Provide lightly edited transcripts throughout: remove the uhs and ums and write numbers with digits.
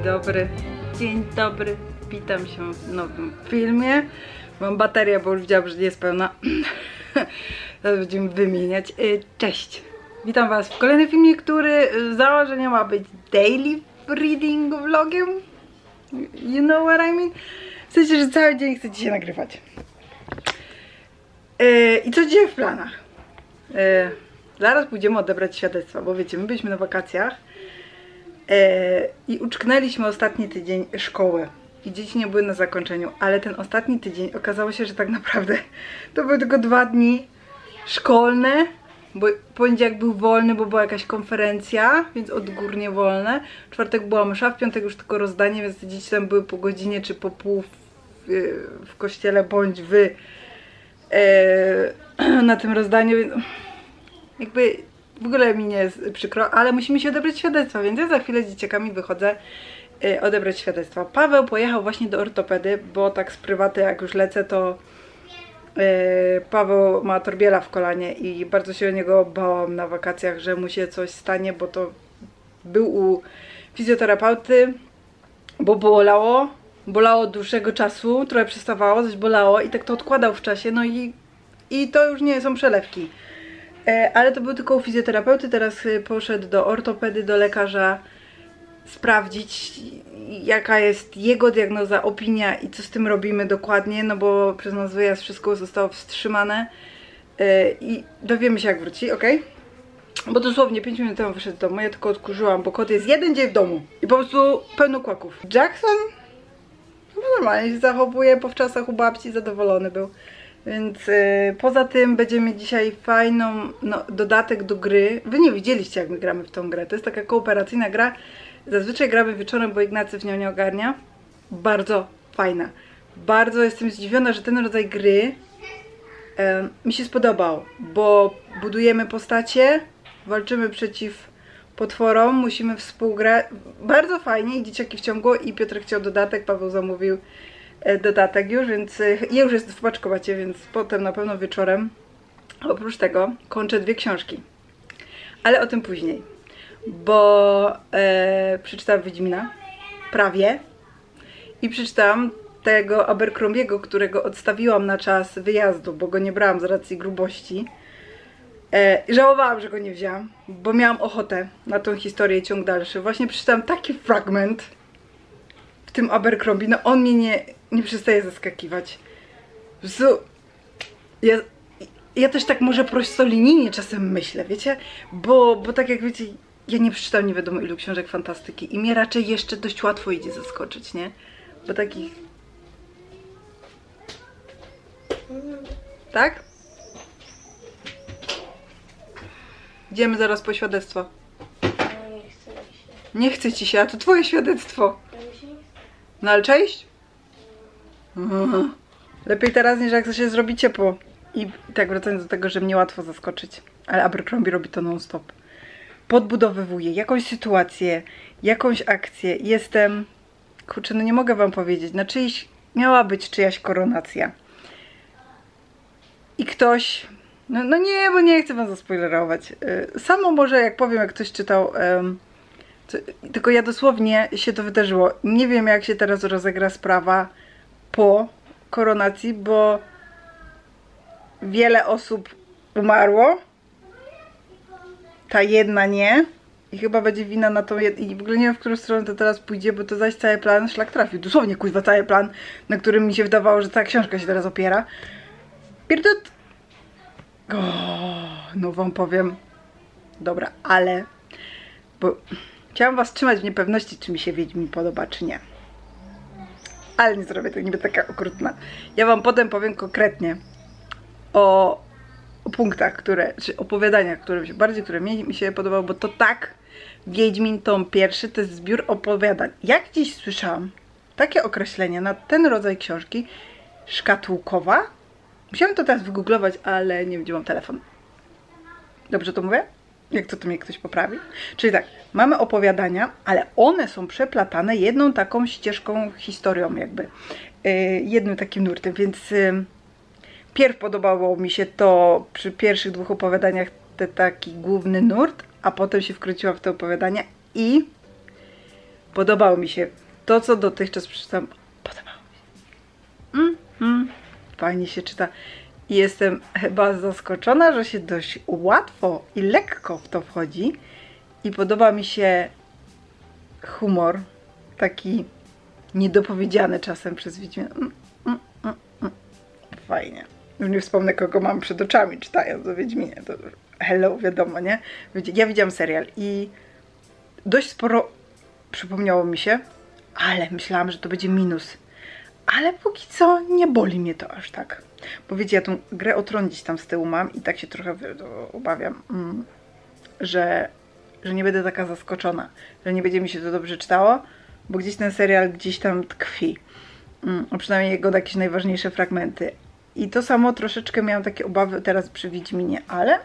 Dzień dobry, witam się w nowym filmie. Mam baterię, bo już widziałam, że nie jest pełna. Teraz będziemy wymieniać. Cześć, witam was w kolejnym filmie, który z założenia ma być daily reading vlogiem. You know what I mean? W sensie, że cały dzień chcę dzisiaj nagrywać. I co dzisiaj w planach? Zaraz pójdziemy odebrać świadectwa, bo wiecie, my byliśmy na wakacjach i uczknęliśmy ostatni tydzień szkoły i dzieci nie były na zakończeniu, ale ten ostatni tydzień okazało się, że tak naprawdę to były tylko 2 dni szkolne, bo poniedziałek był wolny, bo była jakaś konferencja, więc odgórnie wolne. W czwartek była msza, w piątek już tylko rozdanie, więc te dzieci tam były po godzinie czy po pół w kościele bądź na tym rozdaniu, więc jakby w ogóle mi nie jest przykro, ale musimy się odebrać świadectwa, więc ja za chwilę z dzieciakami wychodzę odebrać świadectwa. Paweł pojechał właśnie do ortopedy, bo tak z prywaty jak już lecę, to Paweł ma torbiela w kolanie i bardzo się o niego bałam na wakacjach, że mu się coś stanie, bo to był u fizjoterapeuty, bo bolało od dłuższego czasu, trochę przestawało, coś bolało i tak to odkładał w czasie, no i to już nie są przelewki. Ale to był tylko u fizjoterapeuty, teraz poszedł do ortopedy, do lekarza sprawdzić, jaka jest jego diagnoza, opinia i co z tym robimy dokładnie, no bo przez nas wyjazd wszystko zostało wstrzymane i dowiemy się jak wróci, ok? Bo dosłownie 5 minut temu wyszedł do domu, ja tylko odkurzyłam, bo kot jest 1 dzień w domu i po prostu pełno kłaków. Jackson chyba normalnie się zachowuje, po wczasach u babci zadowolony był. Więc poza tym będziemy mieć dzisiaj fajną dodatek do gry. Wy nie widzieliście jak my gramy w tą grę. To jest taka kooperacyjna gra. Zazwyczaj gramy wieczorem, bo Ignacy w nią nie ogarnia. Bardzo fajna. Bardzo jestem zdziwiona, że ten rodzaj gry mi się spodobał. Bo budujemy postacie, walczymy przeciw potworom, musimy współgrać. Bardzo fajnie i dzieciaki wciągło i Piotr chciał dodatek, Paweł zamówił dodatek już, więc już jest w paczkomacie, więc potem na pewno wieczorem. Oprócz tego kończę 2 książki, ale o tym później, bo przeczytałam Wiedźmina, prawie, i przeczytałam tego Abercrombiego, którego odstawiłam na czas wyjazdu, bo go nie brałam z racji grubości. Żałowałam, że go nie wzięłam, bo miałam ochotę na tą historię, ciąg dalszy. Właśnie przeczytałam taki fragment w tym Abercrombie, no on mnie nie przestaje zaskakiwać. Ja też tak może prostolinijnie czasem myślę, wiecie? Bo tak jak wiecie, ja nie przeczytam nie wiadomo ilu książek fantastyki i mnie raczej jeszcze dość łatwo idzie zaskoczyć, nie? Bo takich... Tak? Idziemy zaraz po świadectwo. Nie chce ci się, a to twoje świadectwo. No ale cześć? Lepiej teraz niż jak się zrobi ciepło. I tak wracając do tego, że mnie łatwo zaskoczyć. Ale Abercrombie robi to non stop. Podbudowywuje jakąś sytuację, jakąś akcję. Jestem... Kurczę, no nie mogę wam powiedzieć. Na czyjś... Miała być czyjaś koronacja. I ktoś... No nie, bo nie chcę wam zaspoilerować. Samo może jak powiem, jak ktoś czytał... Tylko ja dosłownie się to wydarzyło. Nie wiem jak się teraz rozegra sprawa po koronacji, bo wiele osób umarło. Ta jedna nie. I chyba będzie wina na tą jedną. I w ogóle nie wiem w którą stronę to teraz pójdzie, bo to zaś cały plan szlak trafił. Dosłownie kuźwa cały plan, na którym mi się wydawało, że ta książka się teraz opiera. Pierdut. No wam powiem. Dobra, ale... Bo... Chciałam was trzymać w niepewności, czy mi się Wiedźmin podoba, czy nie. Ale nie zrobię tego, nie będę taka okrutna. Ja wam potem powiem konkretnie o punktach, czy opowiadaniach, które mi się podobały, bo to tak, Wiedźmin tom 1 to jest zbiór opowiadań. Jak dziś słyszałam takie określenie na ten rodzaj książki, szkatułkowa. Musiałam to teraz wygooglować, ale nie wiem, gdzie mam telefon. Dobrze to mówię? Jak to mnie ktoś poprawi? Czyli tak, mamy opowiadania, ale one są przeplatane jedną taką ścieżką, historią jakby. Jednym takim nurtem, więc pierw podobało mi się to przy pierwszych 2 opowiadaniach taki główny nurt, a potem się wkręciłam w te opowiadania i Podobało mi się. To, co dotychczas przeczytałam, podobało mi się. Fajnie się czyta. I jestem chyba zaskoczona, że się dość łatwo i lekko w to wchodzi. I podoba mi się humor, taki niedopowiedziany czasem przez Wiedźmina. Fajnie. Już nie wspomnę, kogo mam przed oczami czytając o Wiedźminie. To hello, wiadomo, nie? Ja widziałam serial i dość sporo przypomniało mi się, ale myślałam, że to będzie minus. Ale póki co nie boli mnie to aż tak. Bo wiecie, ja tą Grę o Tron gdzieś tam z tyłu mam i tak się trochę obawiam, że nie będę taka zaskoczona, że nie będzie mi się to dobrze czytało, bo gdzieś ten serial gdzieś tam tkwi. A przynajmniej jego jakieś najważniejsze fragmenty. I to samo troszeczkę miałam takie obawy teraz przy Wiedźminie, ale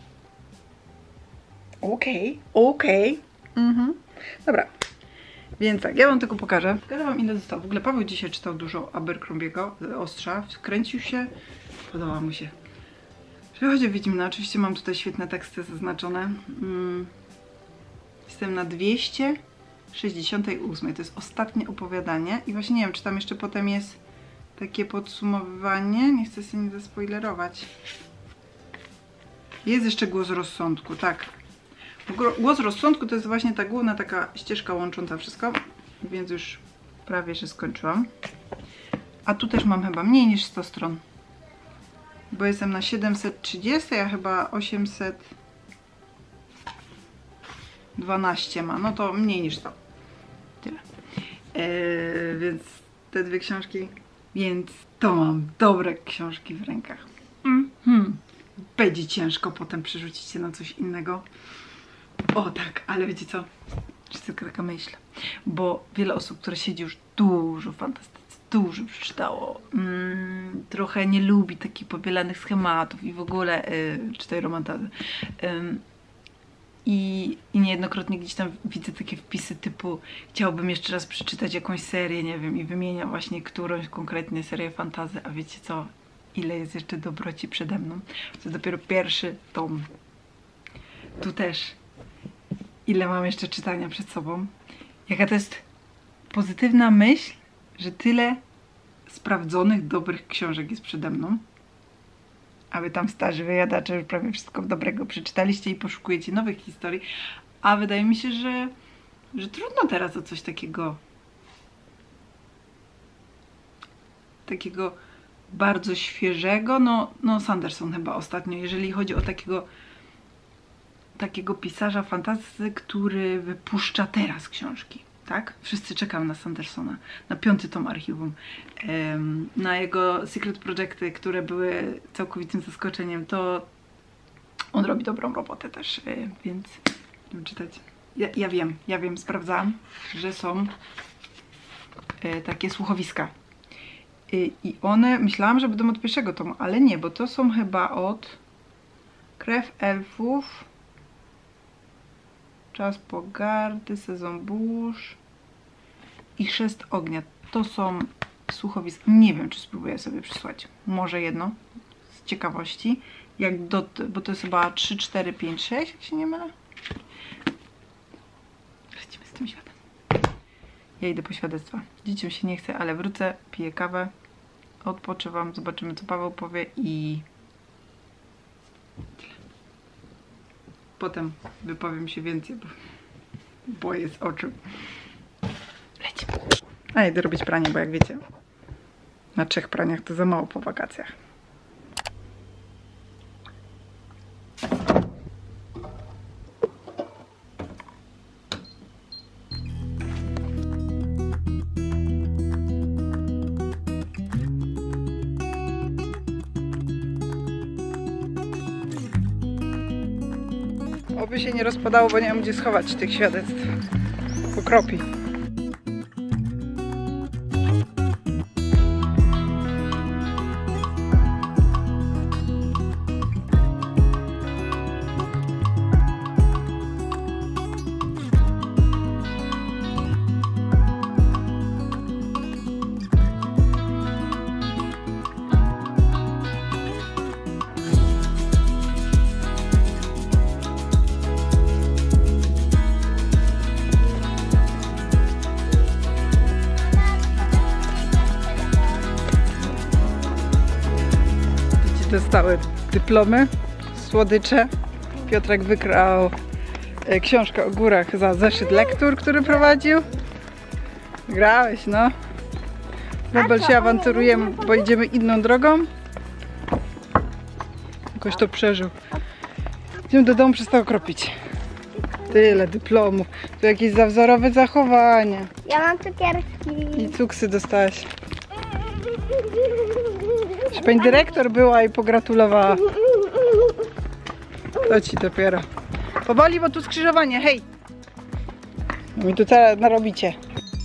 okej. Dobra. Więc tak, ja wam tylko pokażę. Pokażę wam, ile zostało. W ogóle Paweł dzisiaj czytał dużo Abercrombiego, Ostrza. Wkręcił się. Podoba mu się. Jeżeli chodzi o Wiedźmina, oczywiście mam tutaj świetne teksty zaznaczone. Jestem na 268. To jest ostatnie opowiadanie. I właśnie nie wiem, czy tam jeszcze potem jest takie podsumowywanie. Nie chcę się nie zaspoilerować. Jest jeszcze Głos Rozsądku, tak. Głos Rozsądku to jest właśnie ta główna taka ścieżka łącząca wszystko, więc już prawie że skończyłam. A tu też mam chyba mniej niż 100 stron, bo jestem na 730, a chyba 812 ma, no to mniej niż 100. Tyle. Więc te dwie książki, więc to mam dobre książki w rękach. Będzie ciężko potem przerzucić się na coś innego. O tak, ale wiecie co? Czy tylko taka myśl. Bo wiele osób, które siedzi już dużo fantastycznie, dużo przeczytało, trochę nie lubi takich pobielanych schematów i w ogóle czytaj romantazy. I niejednokrotnie gdzieś tam widzę takie wpisy typu chciałbym jeszcze raz przeczytać jakąś serię, nie wiem, i wymienia właśnie którąś konkretnie serię fantazy, a wiecie co? Ile jest jeszcze dobroci przede mną? To jest dopiero pierwszy tom. Tu też. Ile mam jeszcze czytania przed sobą? Jaka to jest pozytywna myśl, że tyle sprawdzonych, dobrych książek jest przede mną. A wy tam starzy wyjadacze już prawie wszystko dobrego przeczytaliście i poszukujecie nowych historii. A wydaje mi się, że trudno teraz o coś takiego bardzo świeżego. No Sanderson chyba ostatnio, jeżeli chodzi o takiego pisarza fantasy, który wypuszcza teraz książki, tak? Wszyscy czekamy na Sandersona, na 5. tom Archiwum, na jego Secret Projecty, które były całkowitym zaskoczeniem. To on robi dobrą robotę też, więc będziemy czytać. Ja wiem, sprawdzałam, że są takie słuchowiska. I one, myślałam, że będą od 1. tomu, ale nie, bo to są chyba od Krew Elfów, Czas Pogardy, Sezon Burz i Chrzest Ognia. To są słuchowiska. Nie wiem, czy spróbuję sobie przysłać. Może jedno, z ciekawości. Bo to jest chyba 3, 4, 5, 6, jak się nie mylę. Lecimy z tym światem. Ja idę po świadectwa. Dzieciom się nie chce, ale wrócę, piję kawę, odpoczywam, zobaczymy, co Paweł powie i tyle. Potem wypowiem się więcej, bo boję z oczu. Lecimy. A idę robić pranie, bo jak wiecie, na 3 praniach to za mało po wakacjach. Oby się nie rozpadało, bo nie mam gdzie schować tych świadectw. Pokropi. dostały dyplomy, słodycze. Piotrek wygrał książkę o górach za zeszyt lektur, który prowadził. Grałeś, no. Robel się awanturujemy, bo idziemy inną drogą. Jakoś to przeżył. Idziemy do domu, przestał kropić. Tyle dyplomów. Tu jakieś zawzorowe zachowanie. Ja mam cukierki. I cuksy dostałaś. Pani dyrektor była i pogratulowała. To ci dopiero. Powoli, bo tu skrzyżowanie, hej! No mi tu teraz narobicie.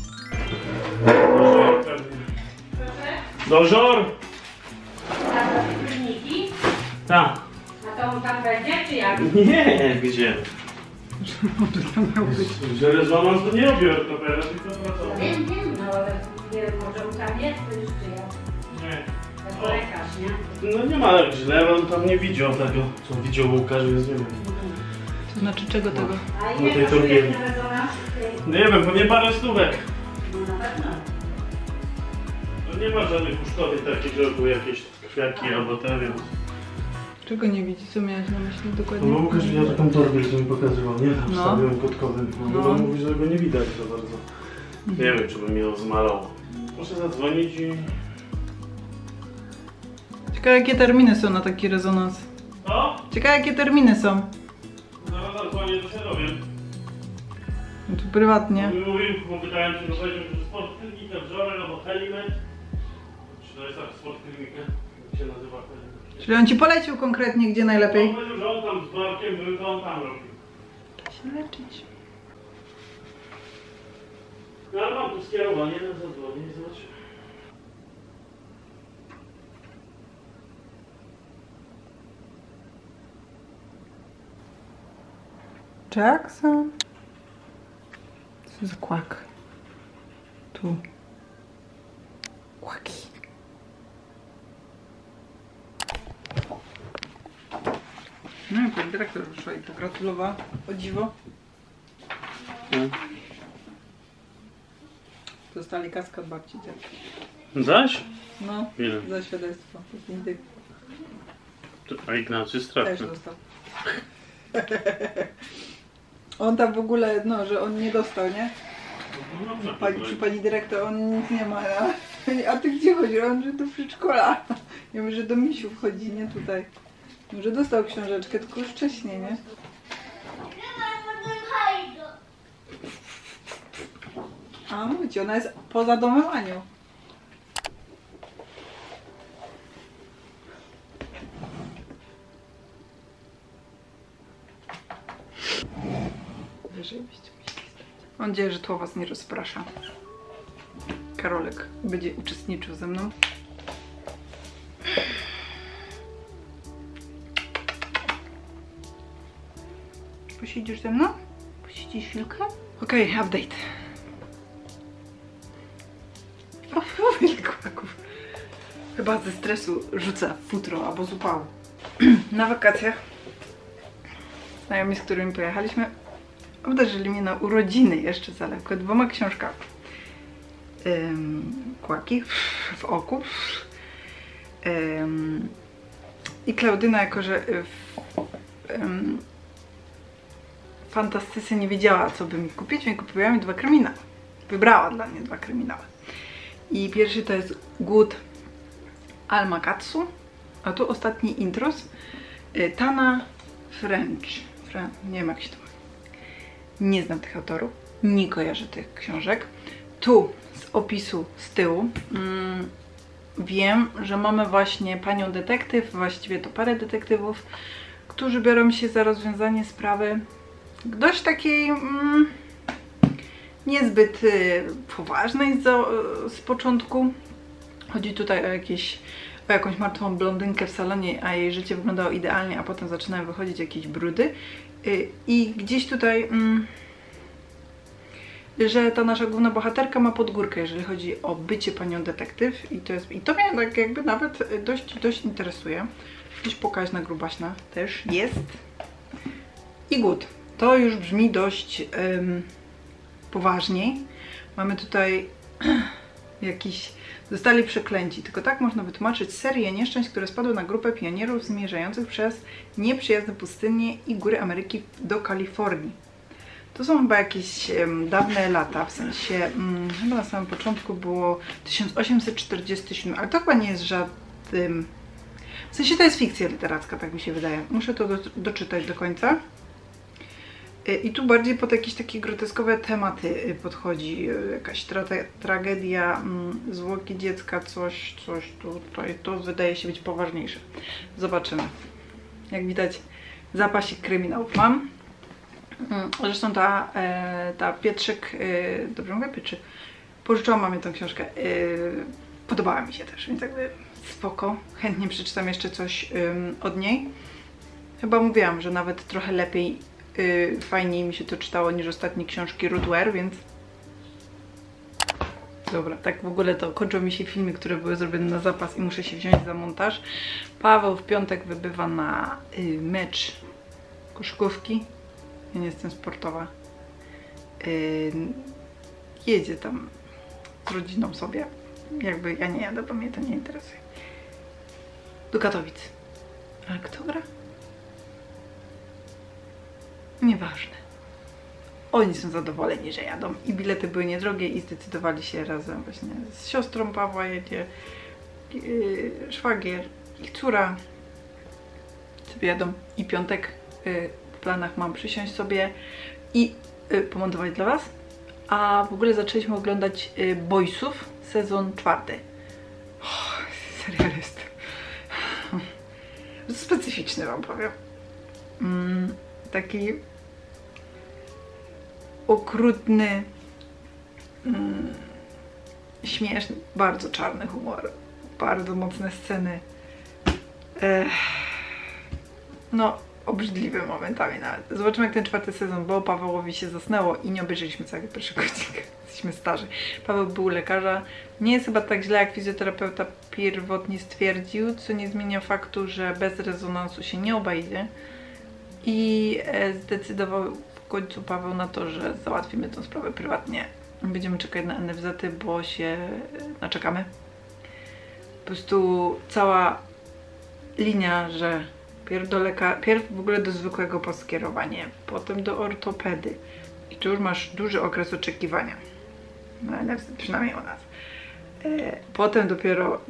Do żor! Tak. A to on tam będzie, czy jak? Nie, gdzie? Może tam miał być. Że rezonans to nie robił ortopeda, tylko pracował. Wiem, no ale nie wiem, może on tam jest, to już czy jak? Nie. Jako lekarz, nie? No nie ma tak źle, on tam nie widział tego, co widział Łukasz, więc nie wiem. To znaczy czego tego? A No ile tej kosztuje torbieli. ten rezonans? Nie wiem, pewnie parę stówek. No na pewno. No nie ma żadnych uszkodzeń takich, żeby były jakieś kwiatki albo te, więc... Czego nie widzi? Co miałeś na myśli dokładnie? No bo Łukasz widział taką torbę, co mi pokazywał, nie? Tam No. wstawiłem kotkowym. No No. on mówi, że go nie widać za bardzo. Nie wiem, czy by mi ją zmalał. Muszę zadzwonić i... Ciekawe jakie terminy są na taki rezonans. Co? Ciekawe jakie terminy są. Zaraz zadzwonię, to się dowiem. No tu prywatnie. Mówił, bo pytałem, czy powiedział, że sport klinika Wżorek albo Helimet. Czy to jest tak sport klinika? Jak się nazywa Helimet? Czyli on ci polecił konkretnie gdzie najlepiej? On powiedział, że on tam z Barkiem był, to on tam robił. Da się leczyć. No ale mam tu skierowanie na zadzwonię i zobaczymy. Jackson? Co za kłak? Tu. Kłaki. No i pani dyrektor wyszła i pogratulowała. O dziwo. Dostali kaskę od babci. Zaś? No, Ile? za świadectwo. A Ignacy Też straszny. dostał. On tam w ogóle, no, że on nie dostał, nie? No, Przy pani dyrektor, on nic nie ma. A ty gdzie chodzi? On, że do przedszkola. Ja mówię, że do misiu wchodzi, nie tutaj. Może dostał książeczkę, tylko już wcześniej, nie? A mówicie, ona jest poza domem Anią. Wyżej byście musieli stać. Mam nadzieję, że to was nie rozprasza. Karolek będzie uczestniczył ze mną. Posiedzisz ze mną? Posiedzisz chwilkę? Okej, update. O, kłaków. Chyba ze stresu rzuca futro albo z upału. Na wakacjach znajomi, z którymi pojechaliśmy, obdarzyli mnie na urodziny jeszcze zaległe 2 książkami. Kłaki w oku. I Klaudyna, jako że w fantastyce nie wiedziała, co by mi kupić, więc kupiła mi 2 kryminały. Wybrała dla mnie 2 kryminały. I pierwszy to jest Good Alma Katsu, a tu ostatni intros Tana French. Nie wiem, jak się to mówi. Nie znam tych autorów, nie kojarzę tych książek. Tu z opisu z tyłu wiem, że mamy właśnie panią detektyw, właściwie to parę detektywów, którzy biorą się za rozwiązanie sprawy dość takiej niezbyt poważnej z początku. Chodzi tutaj o jakąś martwą blondynkę w salonie, a jej życie wyglądało idealnie, a potem zaczynają wychodzić jakieś brudy. I gdzieś tutaj, że ta nasza główna bohaterka ma podgórkę, jeżeli chodzi o bycie panią detektyw. I to mnie tak jakby nawet dość interesuje. Jakaś pokaźna, grubaśna też jest. I Good. To już brzmi dość poważniej. Mamy tutaj jakiś Zostali przeklęci. Tylko tak można wytłumaczyć serię nieszczęść, które spadły na grupę pionierów zmierzających przez nieprzyjazne pustynie i góry Ameryki do Kalifornii. To są chyba jakieś dawne lata, w sensie chyba na samym początku było 1847, ale to chyba nie jest żadnym... W sensie to jest fikcja literacka, tak mi się wydaje. Muszę to doczytać do końca. I tu bardziej pod jakieś takie groteskowe tematy podchodzi. Jakaś tragedia, zwłoki dziecka, coś tutaj. To wydaje się być poważniejsze. Zobaczymy. Jak widać, zapasik kryminałów mam. Zresztą ta Pietrzyk, dobrze mówię, Pietrzyk, pożyczyłam mamie tą książkę, podobała mi się też, więc jakby spoko, chętnie przeczytam jeszcze coś od niej. Chyba mówiłam, że nawet trochę lepiej, fajniej mi się to czytało niż ostatnie książki Ruth Ware, więc dobra, tak w ogóle to kończą mi się filmy, które były zrobione na zapas i muszę się wziąć za montaż. Paweł w piątek wybywa na mecz koszykówki. Ja nie jestem sportowa. Jedzie tam z rodziną sobie. Jakby ja nie jadę, bo mnie to nie interesuje. Do Katowic. Ale kto gra? Nieważne. Oni są zadowoleni, że jadą. I bilety były niedrogie i zdecydowali się razem właśnie z siostrą Pawła jedzie. Szwagier, ich córa. Sobie jadą. I piątek w planach mam przysiąść sobie i pomontować dla Was. A w ogóle zaczęliśmy oglądać Boysów, sezon 4. Serial jest specyficzny, wam powiem. Taki okrutny, śmieszny, bardzo czarny humor, bardzo mocne sceny. No, obrzydliwy momentami nawet. Zobaczymy, jak ten 4. sezon, bo Pawełowi się zasnęło i nie obejrzeliśmy całego pierwszego odcinka. Jesteśmy starzy. Paweł był u lekarza. Nie jest chyba tak źle, jak fizjoterapeuta pierwotnie stwierdził, co nie zmienia faktu, że bez rezonansu się nie obejdzie. I zdecydował w końcu Paweł na to, że załatwimy tę sprawę prywatnie. Będziemy czekać na NFZ-y, bo się naczekamy. Po prostu cała linia, że pierw w ogóle do zwykłego poskierowania, potem do ortopedy. I tu już masz duży okres oczekiwania. Na NFZ, przynajmniej u nas. Potem dopiero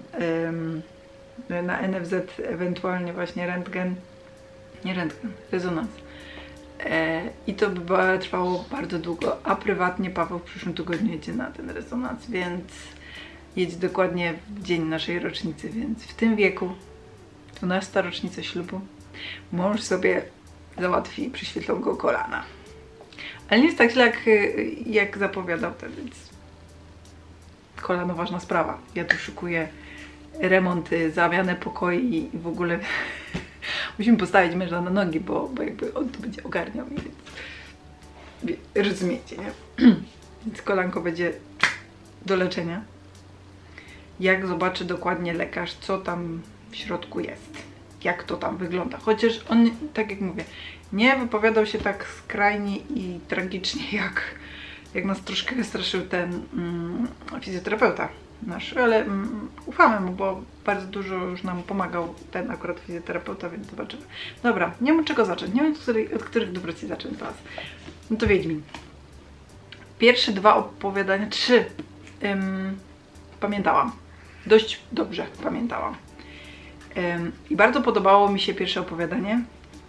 na NFZ ewentualnie właśnie rentgen, nie rentgen, rezonans. I to by trwało bardzo długo, a prywatnie Paweł w przyszłym tygodniu jedzie na ten rezonans, więc jedzie dokładnie w dzień naszej rocznicy, więc w tym wieku, 12. rocznica ślubu, mąż sobie załatwi, przyświetlą go kolana. Ale nie jest tak źle, jak zapowiadał ten, więc kolano ważna sprawa. Ja tu szykuję remonty, zamianę pokoi i w ogóle musimy postawić męża na nogi, bo jakby on to będzie ogarniał, więc rozumiecie, nie? Więc kolanko będzie do leczenia. Jak zobaczy dokładnie lekarz, co tam w środku jest, jak to tam wygląda. Chociaż on, tak jak mówię, nie wypowiadał się tak skrajnie i tragicznie, jak nas troszkę wystraszył ten fizjoterapeuta nasz, ale ufamy mu, bo bardzo dużo już nam pomagał ten akurat fizjoterapeuta, więc zobaczymy. Dobra, nie mam czego zacząć, nie wiem od których dobroci zacząć teraz. No to Wiedźmin. Pierwsze 2 opowiadania, 3 pamiętałam. Dość dobrze pamiętałam. I bardzo podobało mi się pierwsze opowiadanie.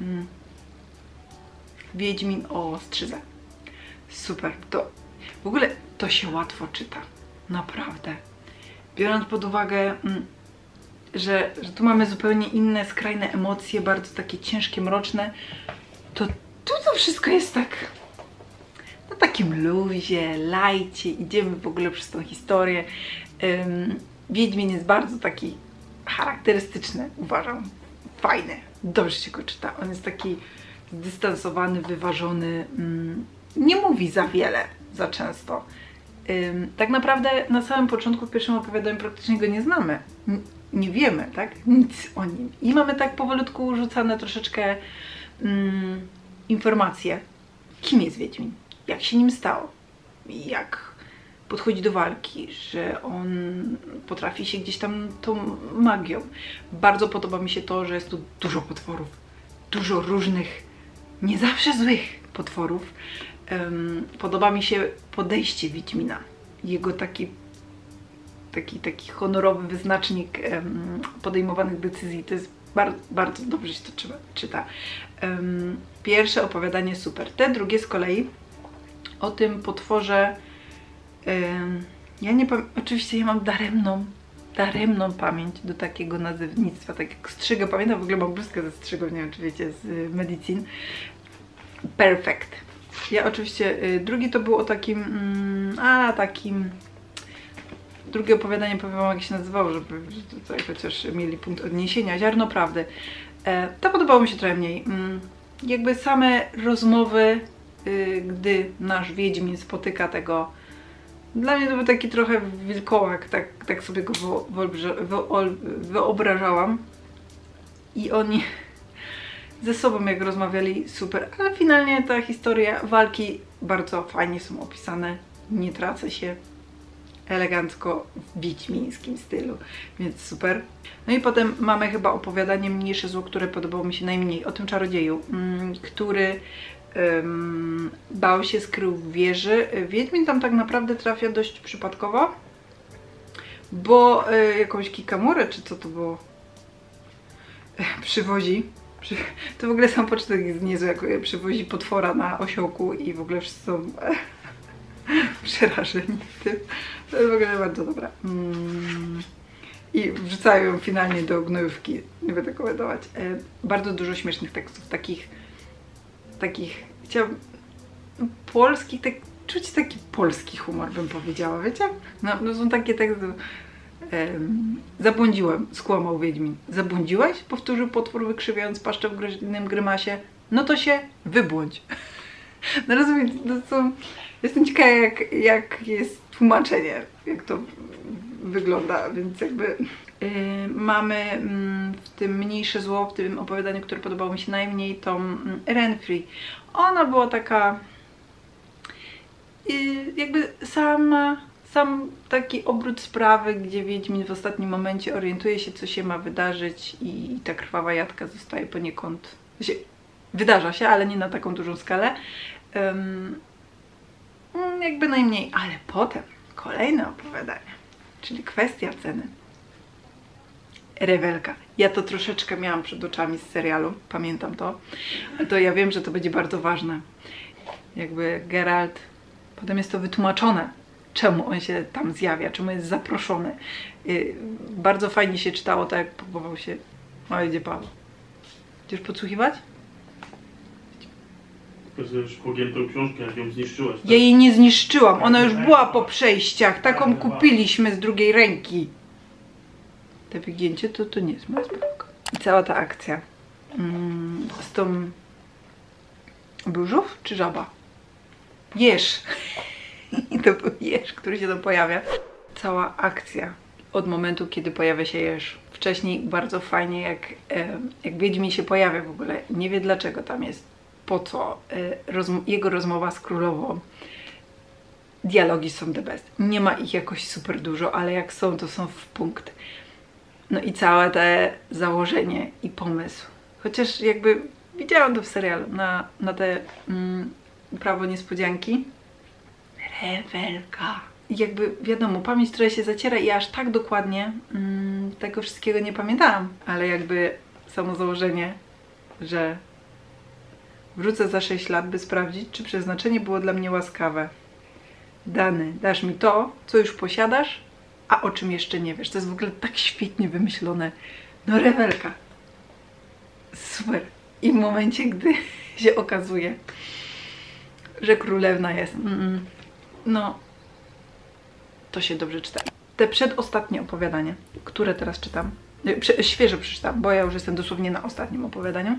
Wiedźmin o Strzyżce. Super. W ogóle to się łatwo czyta. Naprawdę. Biorąc pod uwagę, że tu mamy zupełnie inne, skrajne emocje, bardzo takie ciężkie, mroczne, to tu to wszystko jest tak na takim luzie, lajcie, idziemy w ogóle przez tą historię. Wiedźmin jest bardzo taki charakterystyczny, uważam, fajny, dobrze się go czyta. On jest taki zdystansowany, wyważony, nie mówi za wiele, za często. Tak naprawdę na samym początku, w pierwszym opowiadaniu praktycznie go nie znamy. Nie wiemy, tak? Nic o nim. I mamy tak powolutku rzucane troszeczkę informacje. Kim jest Wiedźmin? Jak się nim stał? Jak podchodzi do walki, że on potrafi się gdzieś tam tą magią. Bardzo podoba mi się to, że jest tu dużo potworów, dużo różnych, nie zawsze złych potworów. Podoba mi się podejście Wiedźmina, jego taki honorowy wyznacznik podejmowanych decyzji. To jest bardzo dobrze się to czyta. Pierwsze opowiadanie super. Te drugie z kolei o tym potworze. Ja nie pamiętam, oczywiście ja mam daremną pamięć do takiego nazewnictwa, tak jak strzygę. Pamiętam, w ogóle mam bluzkę ze strzygą, nie wiem czy wiecie, z Medicine. Perfect. Ja oczywiście, drugi to był o takim, drugie opowiadanie, powiem wam jak się nazywało, żeby tutaj chociaż mieli punkt odniesienia. Ziarno prawdy. To podobało mi się trochę mniej. Jakby same rozmowy, gdy nasz Wiedźmin spotyka tego. Dla mnie to był taki trochę wilkołak, tak sobie go wyobrażałam. I oni ze sobą jak rozmawiali, super. Ale finalnie ta historia, walki bardzo fajnie są opisane. Nie tracę się. Elegancko w wiedźmińskim stylu, więc super. No i potem mamy chyba opowiadanie Mniejsze zło, które podobało mi się najmniej, o tym czarodzieju, który bał się, skrył w wieży. Wiedźmin tam tak naprawdę trafia dość przypadkowo, bo jakąś kikamurę, czy co to było, przywozi. To w ogóle sam początek jest niezły, jak przywozi potwora na osiołku i w ogóle wszyscy są przerażeni tym. To jest w ogóle bardzo dobre. I wrzucają ją finalnie do gnojówki. Nie będę komentować. Bardzo dużo śmiesznych tekstów, takich chciałabym, polskich, czuć taki polski humor, bym powiedziała, wiecie? No są takie teksty. Zabłądziłem, skłamał Wiedźmin. Zabłądziłeś? Powtórzył potwór, wykrzywiając paszczę w groźnym grymasie. No to się wybłądź. No rozumiecie, to są... Jestem ciekawa jak jest tłumaczenie, jak to wygląda, więc jakby mamy w tym Mniejsze zło, w tym opowiadaniu, które podobało mi się najmniej, tą Renfri. Ona była taka jakby sam taki obrót sprawy, gdzie Wiedźmin w ostatnim momencie orientuje się, co się ma wydarzyć i ta krwawa jadka zostaje poniekąd... Wydarza się, ale nie na taką dużą skalę. Jakby najmniej, ale potem kolejne opowiadanie, czyli kwestia ceny. Rewelka. Ja to troszeczkę miałam przed oczami z serialu, pamiętam to. To ja wiem, że to będzie bardzo ważne. Jakby Geralt, potem jest to wytłumaczone, czemu on się tam zjawia, czemu jest zaproszony. Bardzo fajnie się czytało, tak jak próbował się... O, idzie Paweł. Chcesz podsłuchiwać? Pokazujesz pogiętą książkę, jak ją zniszczyłaś. Tak? Ja jej nie zniszczyłam, ona już była po przejściach, taką kupiliśmy z drugiej ręki. To wygięcie to nie jest moja sprawka. I cała ta akcja z tą... Był żółw czy żaba? Jeż. I to był jeż, który się tam pojawia. Cała akcja od momentu, kiedy pojawia się jeż. Wcześniej bardzo fajnie, jak Wiedźmin się pojawia w ogóle. Nie wie dlaczego tam jest. Po co? Jego rozmowa z królową. Dialogi są the best. Nie ma ich jakoś super dużo, ale jak są, to są w punkt. No i całe te założenie i pomysł. Chociaż jakby widziałam to w serialu, na te Prawo Niespodzianki. Rewelka. I jakby wiadomo, pamięć trochę się zaciera i aż tak dokładnie tego wszystkiego nie pamiętałam. Ale jakby samo założenie, że wrócę za 6 lat, by sprawdzić, czy przeznaczenie było dla mnie łaskawe. Dany, dasz mi to, co już posiadasz, a o czym jeszcze nie wiesz. To jest w ogóle tak świetnie wymyślone. No rewelka. Super. I w momencie, gdy się okazuje, że królewna jest, no, to się dobrze czyta. Te przedostatnie opowiadanie, które teraz czytam, świeżo przeczytam, bo ja już jestem dosłownie na ostatnim opowiadaniu.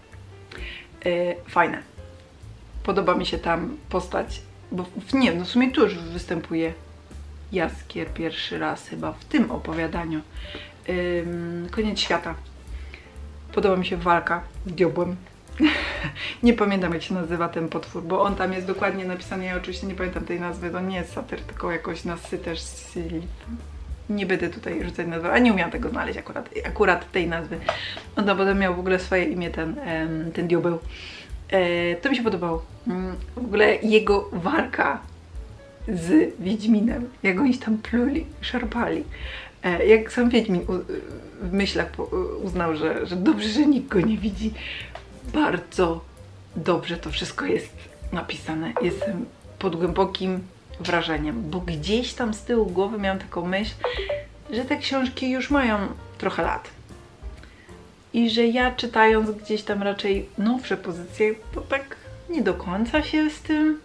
Fajne. Podoba mi się tam postać, bo nie, no w sumie tu już występuje Jaskier pierwszy raz chyba w tym opowiadaniu. Koniec świata. Podoba mi się walka z diabłem. Nie pamiętam, jak się nazywa ten potwór, bo on tam jest dokładnie napisany. Ja oczywiście nie pamiętam tej nazwy, to nie jest satyr, tylko jakoś nasytesz. Nie będę tutaj rzucać nazwy, a nie umiałam tego znaleźć akurat tej nazwy. On tam potem miał w ogóle swoje imię, ten diabeł. To mi się podobało. W ogóle jego walka z Wiedźminem, jak oni tam pluli, szarpali. Jak sam Wiedźmin w myślach uznał, że dobrze, że nikt go nie widzi. Bardzo dobrze to wszystko jest napisane. Jestem pod głębokim wrażeniem, bo gdzieś tam z tyłu głowy miałam taką myśl, że te książki już mają trochę lat. I że ja czytając gdzieś tam raczej nowsze pozycje, to tak nie do końca się z tym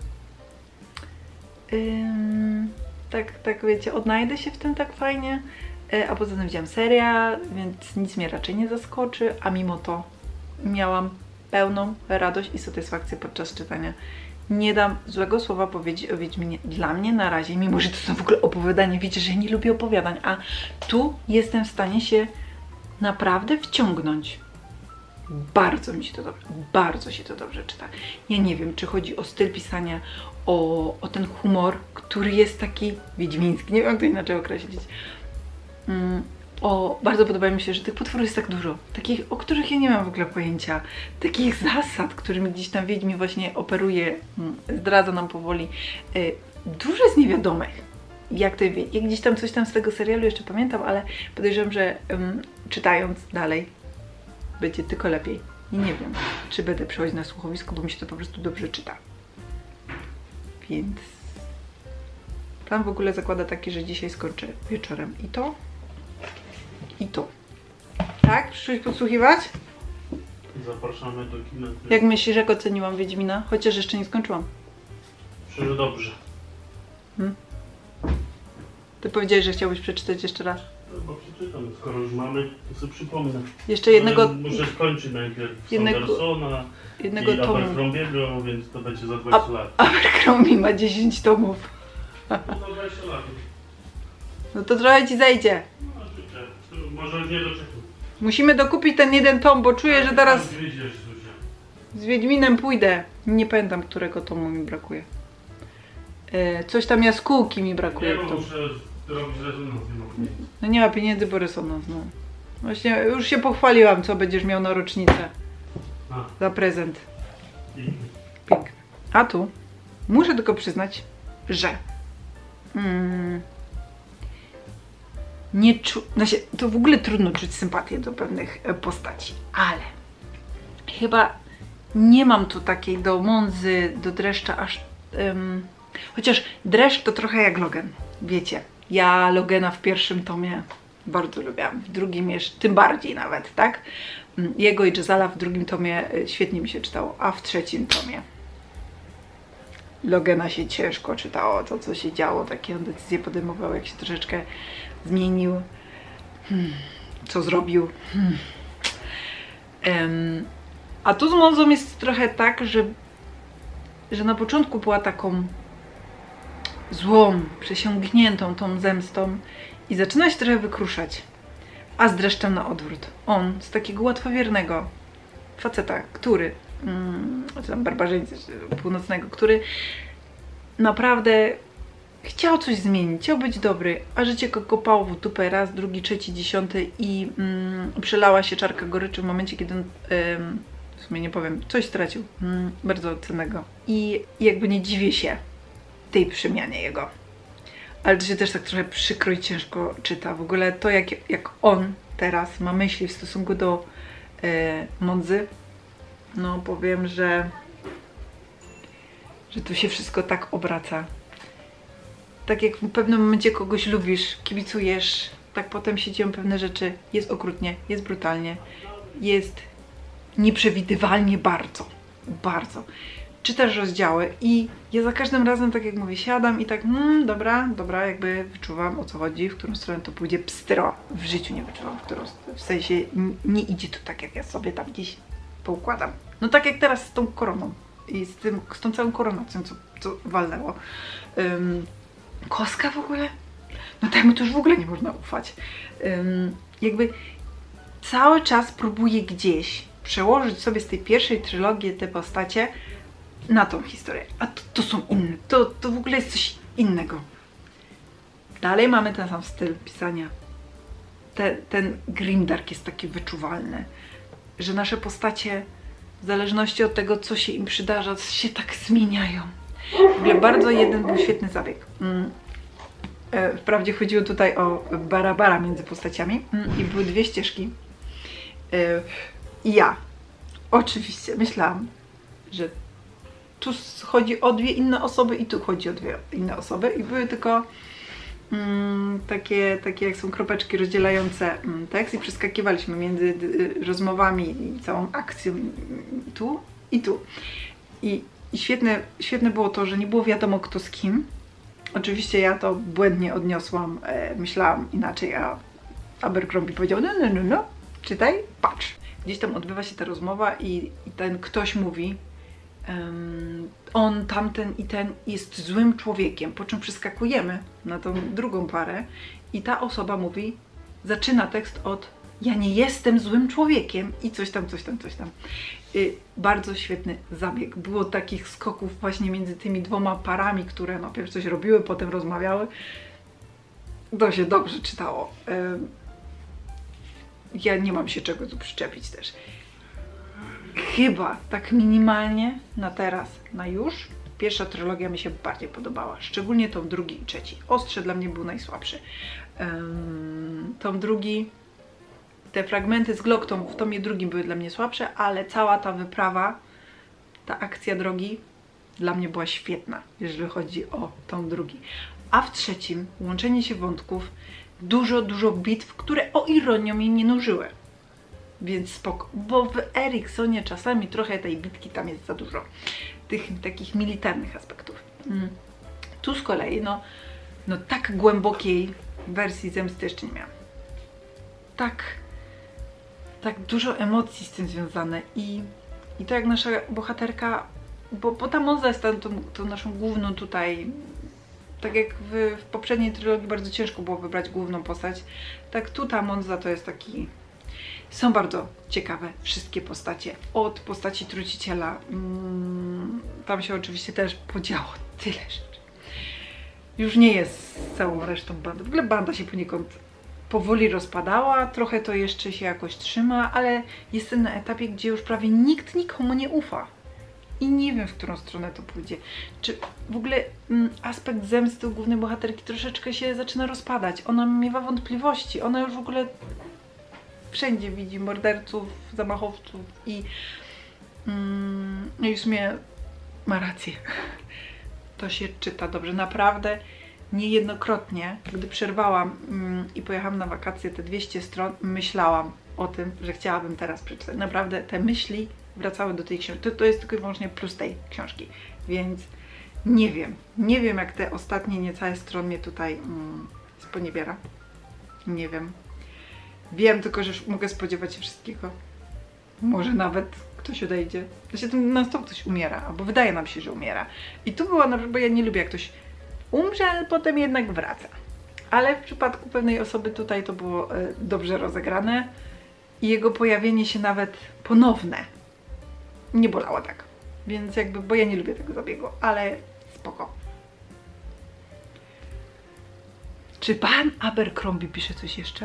tak wiecie, odnajdę się w tym tak fajnie. A poza tym widziałam serial, więc nic mnie raczej nie zaskoczy, a mimo to miałam pełną radość i satysfakcję podczas czytania. Nie dam złego słowa powiedzieć o Wiedźminie. Dla mnie na razie, mimo że to są w ogóle opowiadania, wiecie, że ja nie lubię opowiadań, a tu jestem w stanie się naprawdę wciągnąć. Bardzo mi się to dobrze, bardzo się to dobrze czyta. Ja nie wiem, czy chodzi o styl pisania, o ten humor, który jest taki wiedźmiński, nie wiem jak to inaczej określić. Bardzo podoba mi się, że tych potworów jest tak dużo, takich, o których ja nie mam w ogóle pojęcia, takich zasad, którymi gdzieś tam Wiedźmin właśnie operuje, zdradza nam powoli. Dużo jest niewiadomych. Jak gdzieś tam coś tam z tego serialu jeszcze pamiętam, ale podejrzewam, że czytając dalej będzie tylko lepiej. I nie wiem, czy będę przechodzić na słuchowisko, bo mi się to po prostu dobrze czyta. Więc plan w ogóle zakłada taki, że dzisiaj skończę wieczorem i to, i to. Tak? Przyszłeś podsłuchiwać? Zapraszamy do kina. Jak myślisz, jak oceniłam Wiedźmina? Chociaż jeszcze nie skończyłam. Myślę, że dobrze. Ty powiedziałeś, że chciałbyś przeczytać jeszcze raz. No bo przeczytam, skoro już mamy, to sobie przypomnę. Jeszcze jednego... Ale muszę skończyć najpierw jednego Sandersona jednego i tomu. Abercrombiego, więc to będzie za 20 lat. Abercrombie ma 10 tomów. No za 20 lat. No to trochę ci zejdzie. No życzę. Może już nie doczekam. Musimy dokupić ten jeden tom, bo czuję, że teraz Tam wyjdziesz, Zuzia. z Wiedźminem pójdę. Nie pamiętam, którego tomu mi brakuje. Coś tam jaskółki mi brakuje. Nie, w bo tom. muszę robić rezonans, nie mogę mieć. No nie ma pieniędzy, bo resonans, no. Właśnie już się pochwaliłam, co będziesz miał na rocznicę. A. Za prezent. I Piękny. A tu muszę tylko przyznać, że nie znaczy, to w ogóle trudno czuć sympatię do pewnych postaci, ale chyba nie mam tu takiej do Monzy, do Dreszcza aż... chociaż Dreszcz to trochę jak Logan, wiecie. Ja Logana w pierwszym tomie bardzo lubiłam, w drugim jeszcze, tym bardziej nawet, tak? Jego i Jezala w drugim tomie świetnie mi się czytało, a w trzecim tomie Logana się ciężko czytało, to co się działo, takie on decyzje podejmował, jak się troszeczkę zmienił, co zrobił. A tu z Monzą jest trochę tak, że na początku była taką złą, przesiągniętą tą zemstą i zaczyna się trochę wykruszać. A z Dreszczem na odwrót. On z takiego łatwowiernego faceta, który, tam barbarzyńcy północnego, który naprawdę chciał coś zmienić, chciał być dobry, a życie go kopało w dupę raz, drugi, trzeci, 10 i przelała się czarka goryczy w momencie, kiedy on, w sumie nie powiem, coś stracił bardzo cennego. I jakby nie dziwię się tej przemianie jego. Ale to się też tak trochę przykro i ciężko czyta. W ogóle to, jak on teraz ma myśli w stosunku do Monzy, no powiem, że tu się wszystko tak obraca. Tak jak w pewnym momencie kogoś lubisz, kibicujesz, tak potem się dzieją pewne rzeczy. Jest okrutnie, jest brutalnie, jest nieprzewidywalnie bardzo, bardzo. Czytasz rozdziały i ja za każdym razem, tak jak mówię, siadam i tak, dobra, jakby wyczuwam, o co chodzi, w którą stronę to pójdzie. Pstro, w życiu nie wyczuwam, w sensie nie idzie to tak, jak ja sobie tam gdzieś poukładam. No tak jak teraz z tą koroną i z tą całą koronacją, co walnęło. Koska w ogóle? No temu to już w ogóle nie można ufać. Jakby cały czas próbuję gdzieś przełożyć sobie z tej pierwszej trylogii te postacie na tą historię. A to są inne. To w ogóle jest coś innego. Dalej mamy ten sam styl pisania. Ten grimdark jest taki wyczuwalny, że nasze postacie w zależności od tego, co się im przydarza, się tak zmieniają. W ogóle bardzo jeden był świetny zabieg. Wprawdzie chodziło tutaj o bara między postaciami i były dwie ścieżki. I ja oczywiście myślałam, że tu chodzi o dwie inne osoby i tu chodzi o dwie inne osoby i były tylko takie jak są kropeczki rozdzielające tekst i przeskakiwaliśmy między rozmowami i całą akcją tu i tu. I świetne było to, że nie było wiadomo kto z kim. Oczywiście ja to błędnie odniosłam, myślałam inaczej, a Abercrombie powiedział no, czytaj, patrz. Gdzieś tam odbywa się ta rozmowa i ten ktoś mówi on, tamten i ten jest złym człowiekiem, po czym przeskakujemy na tą drugą parę i ta osoba mówi, zaczyna tekst od ja nie jestem złym człowiekiem i coś tam. Bardzo świetny zabieg. Było takich skoków właśnie między tymi dwoma parami, które najpierw coś robiły, potem rozmawiały. To się dobrze czytało. Ja nie mam się czego tu przyczepić też. Chyba tak minimalnie na teraz, na już, pierwsza trylogia mi się bardziej podobała. Szczególnie tom drugi i trzeci. Ostrze dla mnie był najsłabszy. Tom drugi, te fragmenty z Glockton w tomie drugim były dla mnie słabsze, ale cała ta wyprawa, ta akcja drogi dla mnie była świetna, jeżeli chodzi o tom drugi. A w trzecim łączenie się wątków, dużo bitw, które o ironią mnie nie nużyły. Więc spoko, bo w Eriksonie czasami trochę tej bitki tam jest za dużo. Tych takich militarnych aspektów. Tu z kolei, no tak głębokiej wersji zemsty jeszcze nie miałam. Tak dużo emocji z tym związane i to jak nasza bohaterka, bo ta Monza jest tą naszą główną tutaj, tak jak w poprzedniej trylogii bardzo ciężko było wybrać główną postać, tak tu ta Monza to jest taki... Są bardzo ciekawe wszystkie postacie. Od postaci truciciela. Tam się oczywiście też podziało tyle rzeczy. Już nie jest z całą resztą bandy. W ogóle banda się poniekąd powoli rozpadała. Trochę to jeszcze się jakoś trzyma, ale jestem na etapie, gdzie już prawie nikt nikomu nie ufa. I nie wiem, w którą stronę to pójdzie. Czy w ogóle aspekt zemsty u głównej bohaterki troszeczkę się zaczyna rozpadać. Ona miewa wątpliwości. Ona już w ogóle wszędzie widzi morderców, zamachowców i w sumie ma rację. To się czyta dobrze. Naprawdę niejednokrotnie, gdy przerwałam i pojechałam na wakacje te 200 stron, myślałam o tym, że chciałabym teraz przeczytać. Naprawdę te myśli wracały do tej książki. To jest tylko i wyłącznie plus tej książki. Więc nie wiem jak te ostatnie niecałe strony mnie tutaj sponiewiera. Nie wiem. Wiem tylko, że mogę spodziewać się wszystkiego. Może nawet ktoś odejdzie. Znaczy na stop ktoś umiera, albo wydaje nam się, że umiera. I tu była, bo ja nie lubię jak ktoś umrze, ale potem jednak wraca. Ale w przypadku pewnej osoby tutaj to było dobrze rozegrane i jego pojawienie się nawet ponowne nie bolało tak. Więc jakby, bo ja nie lubię tego zabiegu, ale spoko. Czy pan Abercrombie pisze coś jeszcze?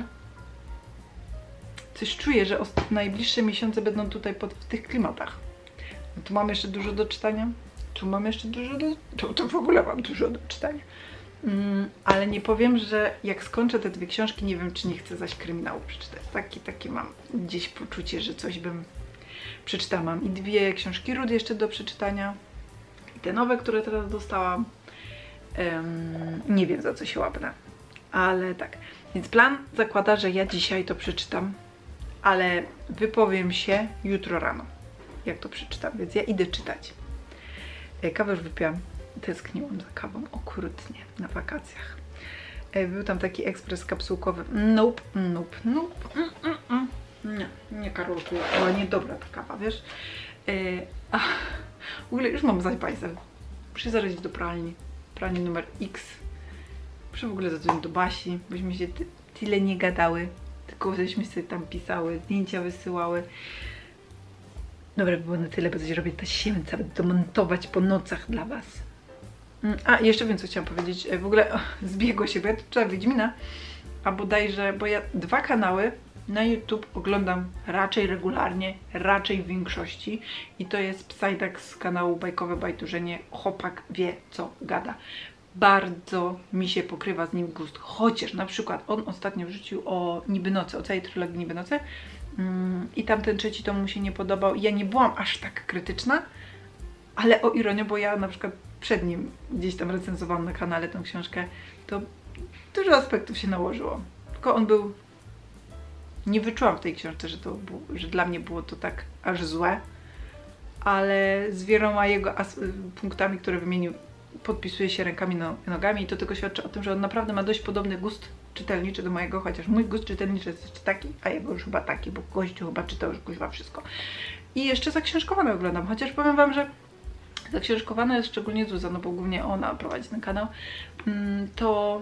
Coś czuję, że najbliższe miesiące będą tutaj w tych klimatach. Tu mam jeszcze dużo do czytania. Tu mam jeszcze dużo tu w ogóle mam dużo do czytania. Ale nie powiem, że jak skończę te dwie książki, nie wiem, czy nie chcę zaś kryminału przeczytać. Takie mam gdzieś poczucie, że coś bym przeczytała. Mam i dwie książki Rudy jeszcze do przeczytania. I te nowe, które teraz dostałam. Nie wiem, za co się łapnę. Ale tak. Więc plan zakłada, że ja dzisiaj to przeczytam. Ale wypowiem się jutro rano, jak to przeczytam, więc ja idę czytać. Kawę już wypiłam, tęskniłam za kawą okrutnie na wakacjach. Był tam taki ekspres kapsułkowy. Nope. Nie Karolku, była niedobra ta kawa, wiesz. W ogóle już mam zaś muszę zarobić do pralni. Pralni numer X. Muszę w ogóle zadzwonić do Basi, byśmy się tyle nie gadały. Tylko żeśmy sobie tam pisały, zdjęcia wysyłały. Dobra, było na tyle, bo coś robię tasiemca, będę to montować po nocach dla was. A, jeszcze wiem, co chciałam powiedzieć. W ogóle zbiegło się, bo ja tu czytam Wiedźmina, a bodajże, bo ja 2 kanały na YouTube oglądam raczej regularnie, raczej w większości i to jest Psyduck z kanału Bajkowe Bajturzenie. Chłopak wie, co gada. Bardzo mi się pokrywa z nim gust, chociaż na przykład on ostatnio wrzucił o Niby Nocy, o całej trylogii Niby Nocy i tamten 3 tom mu się nie podobał. Ja nie byłam aż tak krytyczna, ale o ironię, bo ja na przykład przed nim gdzieś tam recenzowałam na kanale tę książkę, to dużo aspektów się nałożyło. Tylko on był... Nie wyczułam w tej książce, że dla mnie było to tak aż złe, ale z wieloma jego punktami, które wymienił, podpisuje się rękami i nogami i to tylko świadczy o tym, że on naprawdę ma dość podobny gust czytelniczy do mojego, chociaż mój gust czytelniczy jest taki, a jego już chyba taki, bo gościu chyba czytał już kuźwa wszystko. I jeszcze Zaksiążkowane oglądam, chociaż powiem wam, że Zaksiążkowana jest szczególnie Zuza, no bo głównie ona prowadzi ten kanał, to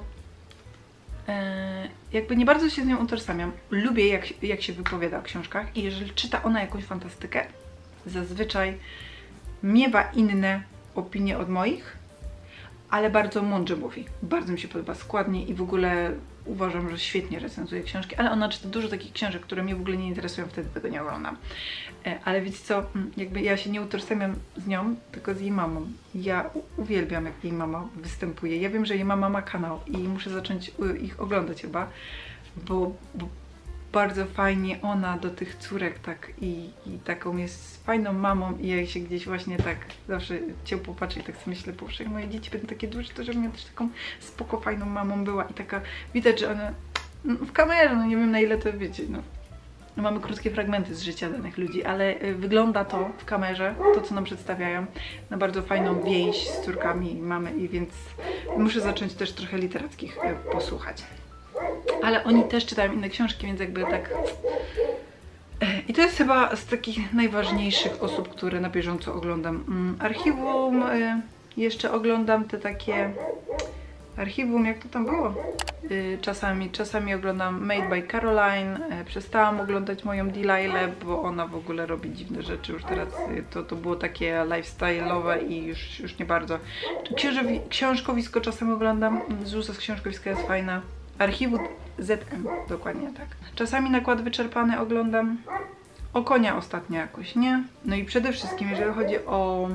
jakby nie bardzo się z nią utożsamiam. Lubię jak się wypowiada o książkach i jeżeli czyta ona jakąś fantastykę, zazwyczaj miewa inne opinie od moich, ale bardzo mądrze mówi. Bardzo mi się podoba składnie i w ogóle uważam, że świetnie recenzuje książki, ale ona czyta dużo takich książek, które mnie w ogóle nie interesują, wtedy tego nie oglądam. Ale wiecie co, jakby ja się nie utożsamiam z nią, tylko z jej mamą. Ja uwielbiam, jak jej mama występuje. Ja wiem, że jej mama ma kanał i muszę zacząć ich oglądać chyba, bo bardzo fajnie ona do tych córek tak i taką jest fajną mamą i jak się gdzieś właśnie tak zawsze ciepło patrzy i tak sobie myślę, boże, jak moje dzieci będą takie duże, to żebym ja też taką spoko fajną mamą była i taka, widać, że one w kamerze, no nie wiem na ile to wiecie, no. Mamy krótkie fragmenty z życia danych ludzi, ale wygląda to w kamerze, to co nam przedstawiają, na bardzo fajną więź z córkami mamy i więc muszę zacząć też trochę literackich posłuchać. Ale oni też czytają inne książki, więc jakby tak... I to jest chyba z takich najważniejszych osób, które na bieżąco oglądam. Archiwum, jeszcze oglądam te takie... Archiwum, jak to tam było? Czasami oglądam Made by Caroline, przestałam oglądać moją Delilah, bo ona w ogóle robi dziwne rzeczy już teraz, to było takie lifestyle'owe i już nie bardzo. Książkowisko czasem oglądam, Zuza z książkowiska jest fajna. Archiwum ZM, dokładnie tak. Czasami Nakład Wyczerpany oglądam, O Konia ostatnio jakoś, nie? No i przede wszystkim, jeżeli chodzi o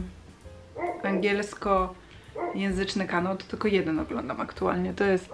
angielskojęzyczny kanał, to tylko jeden oglądam aktualnie, to jest...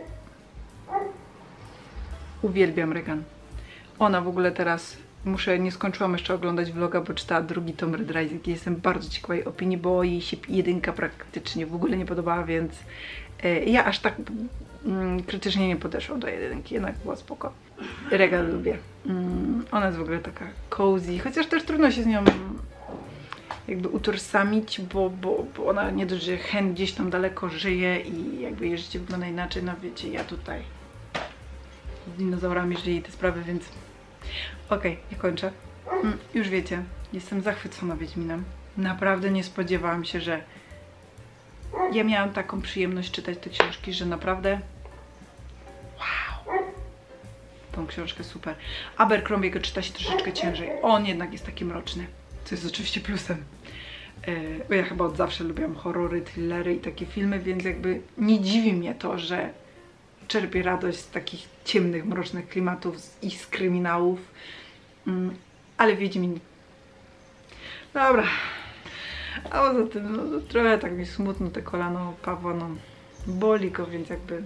Uwielbiam Regan. Ona w ogóle teraz, nie skończyłam jeszcze oglądać vloga, bo czytała 2. tom Red Rising i jestem bardzo ciekawej opinii, bo jej się 1 praktycznie w ogóle nie podobała, więc ja aż tak krytycznie nie podeszłam do 1, jednak była spoko. Regan lubię. Ona jest w ogóle taka cozy, chociaż też trudno się z nią jakby utożsamić, bo ona nie dość, że Hen gdzieś tam daleko żyje i jakby jej życie wygląda inaczej, no wiecie, ja tutaj z dinozaurami żyję i te sprawy, więc okej, ja kończę. Już wiecie, jestem zachwycona Wiedźminem. Naprawdę nie spodziewałam się, że ja miałam taką przyjemność czytać te książki, że naprawdę wow, tą książkę super. Abercrombie'ego czyta się troszeczkę ciężej. On jednak jest taki mroczny, co jest oczywiście plusem. Bo ja chyba od zawsze lubiłam horrory, thrillery i takie filmy, więc jakby nie dziwi mnie to, że czerpię radość z takich ciemnych, mrocznych klimatów i z kryminałów. Ale Wiedźmin. Dobra. A poza tym, no, trochę tak mi smutno te kolano Pawła, no boli go, więc jakby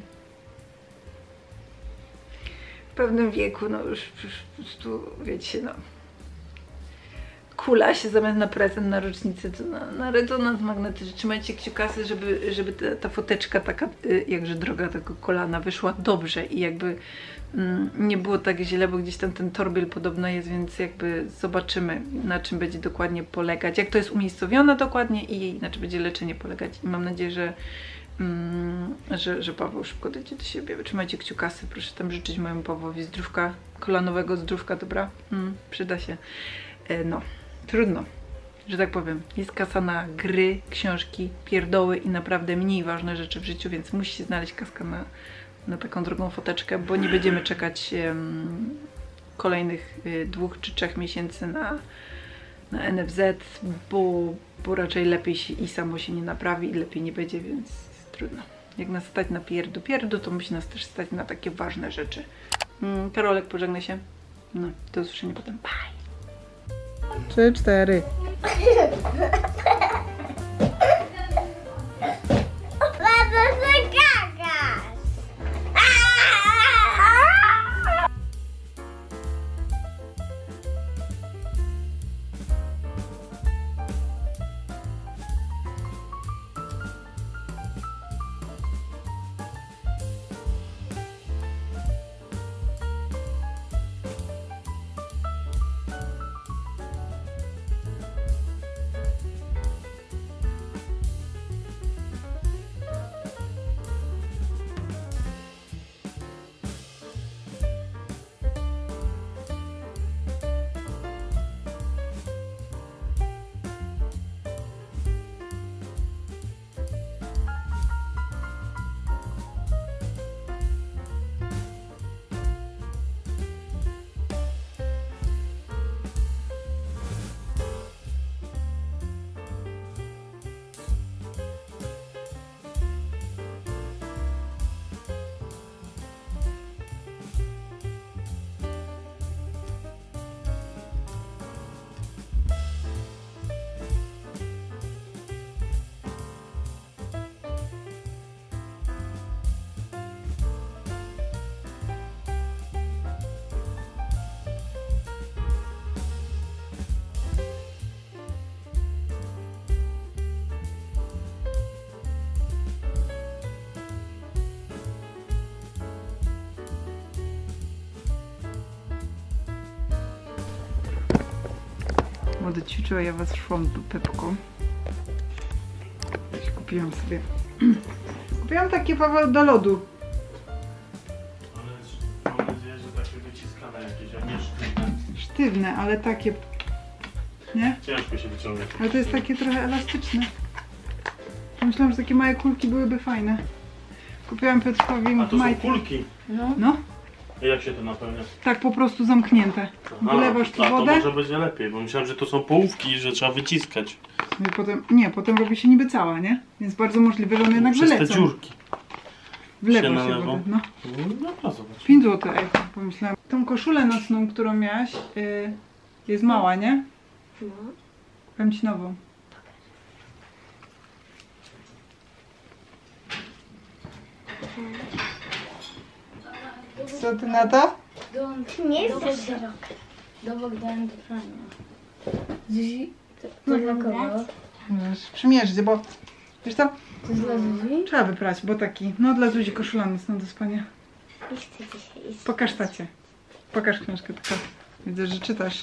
w pewnym wieku, no już po prostu, wiecie, no kula się zamiast na prezent, na rocznicę, to na rezonans magnetyczny. Trzymajcie kciukasy, żeby ta foteczka taka, jakże droga tego kolana, wyszła dobrze i jakby nie było tak źle, bo gdzieś tam ten torbiel podobno jest, więc jakby zobaczymy, na czym będzie dokładnie polegać, jak to jest umiejscowione dokładnie i na czym będzie leczenie polegać. I mam nadzieję, że Paweł szybko dojdzie do siebie. Trzymajcie kciukasy, proszę tam życzyć mojemu Pawłowi zdrówka, kolanowego zdrówka, dobra? Przyda się. No. Trudno, że tak powiem. Jest kasa na gry, książki, pierdoły i naprawdę mniej ważne rzeczy w życiu, więc musi się znaleźć kaska na taką drugą foteczkę, bo nie będziemy czekać kolejnych 2 czy 3 miesięcy na NFZ, bo raczej lepiej się i samo się nie naprawi i lepiej nie będzie, więc trudno. Jak nas stać na pierdu, to musi nas też stać na takie ważne rzeczy. Karolek, pożegnaj się. No, do usłyszenia potem. Bye! 3, 4. Będę ćwiczyła, ja was szłam do Pepko. Kupiłam sobie. Kupiłam takie, Paweł, do lodu. Ale mam nadzieję, że takie wyciskane jakieś, a nie sztywne. Sztywne, ale takie... Nie? Ciężko się wyciąga. Ale to jest takie trochę elastyczne. Myślałam, że takie małe kulki byłyby fajne. Kupiłam Piotrkowi A to są majtki. kulki. No, A jak się to napełnia? tak po prostu zamknięte. Wylewasz tu a to wodę. może będzie lepiej, bo myślałem, że to są połówki i że trzeba wyciskać. No i potem, nie, potem robi się niby cała, nie? Więc bardzo możliwe, że one jednak Przez wylecą. te dziurki. Wlewa się się nalewą. wodę. No. No zobacz. 5 zł, pomyślałam. Tą koszulę nocną, którą miałaś, jest mała, nie? No. Powiem ci nową. Co ty na to? Nie jest za szeroka. Do Bogdana do Frania. To dla kogo? Przymierzcie, bo wiesz co? To jest dla Zuzi? Trzeba wyprać, bo taki, no dla Zuzi koszula nocna do spania. Nie chcę dzisiaj iść. Pokaż tacie. Pokaż książkę tylko. Widzę, że czytasz.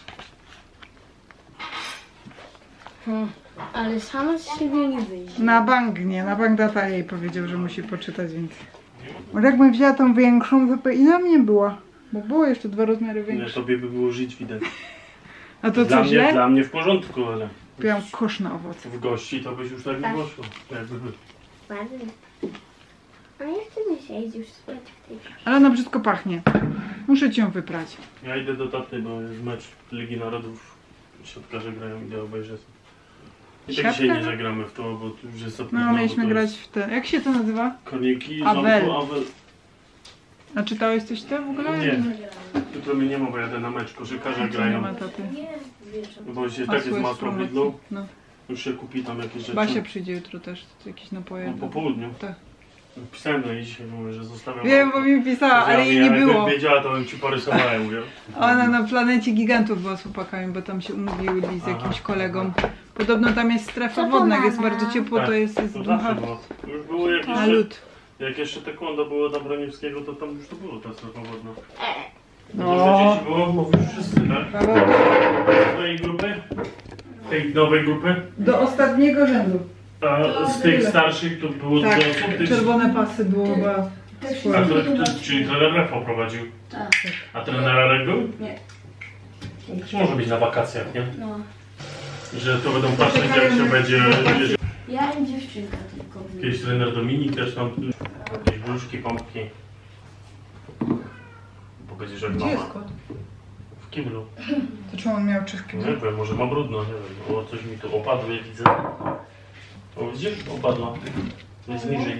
Ale sama z siebie nie wyjdzie. Na bank nie, na bank data jej powiedział, że musi poczytać, więc... Bo jakbym wzięła tą większą, to by i na mnie była. Bo było jeszcze 2 rozmiary Nie, większe. tobie by było żyć widać. A to co, źle? Dla mnie w porządku, ale Kupiłam kosz na owoce. w gości to byś już tak nie poszło. Jakby... Ładnie. A ja chcę dzisiaj już spać w tej Ale ona brzydko pachnie. Muszę ci ją wyprać. Ja idę do taty, bo jest mecz Ligi Narodów. Siatkarze grają, idę obejrzeć. I tak dzisiaj nie zagramy w to, bo tu już jest No, mieliśmy grać w te... Jak się to nazywa? Koniki, Awel. Zamku, Awel. A czytałeś coś tam w ogóle? Nie. Jutro mnie nie ma, bo jadę na mecz. Koszykarze Nie grają. ma taty. Bo się tak Hasło jest w makro promocji. widlo. No. Już się kupi tam jakieś rzeczy. Basia przyjdzie jutro też, jakieś napoje. No, po południu. Tak. Pisałem do niej dzisiaj, mówię, że zostawiam. Wiem, bo mi pisała, ale jej nie jakbym było. wiedziała, to bym ci porysowałem, mówię. Ona na planecie gigantów była z chłopakami, bo tam się umówiły z jakimś kolegą. Podobno tam jest strefa to wodna, jak jest mama? bardzo ciepło, to jest To zawsze dmucha było. Już było jak na jeszcze, lód. jak jeszcze taekwondo było dla Broniewskiego, to tam już to było ta strefa wodna. No. No. Dzieci było, mówisz wszyscy, tak? Z twojej grupy? Tej nowej grupy? Do ostatniego rzędu. A z tych starszych to było Tak, dużo osób? Tych... czerwone pasy było chyba A swoje. czyli trener Rafał prowadził? Tak. A trener Arek był? Nie. Może być na wakacjach, nie? No. Że to będą patrzeć jak się będzie... Ja i dziewczynka tylko. Kiedyś trener Dominik też tam jakieś buźki, pompki. Bo będziesz jak Gdzie mama. jest kot? W W kiblu. To czemu on miał czy w kiblu? Nie wiem, może ma brudno, nie wiem. O, coś mi tu opadło, ja widzę. O, widzisz? Opadła. Jest niżej.